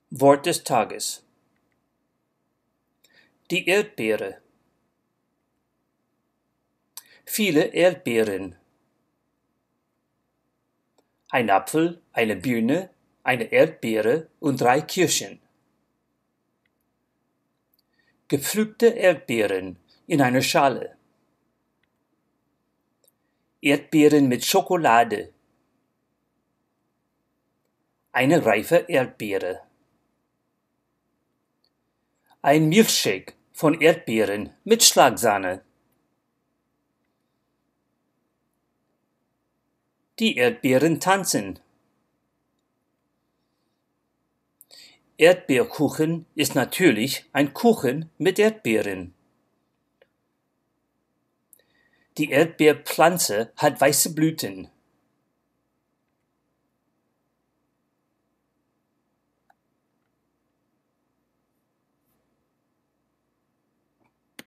Wort des Tages. Die Erdbeere. Viele Erdbeeren. Ein Apfel, eine Birne, eine Erdbeere und 3 Kirschen. Gepflückte Erdbeeren in einer Schale. Erdbeeren mit Schokolade. Eine reife Erdbeere. Ein Milchshake von Erdbeeren mit Schlagsahne. Die Erdbeeren tanzen. Erdbeerkuchen ist natürlich ein Kuchen mit Erdbeeren. Die Erdbeerpflanze hat weiße Blüten.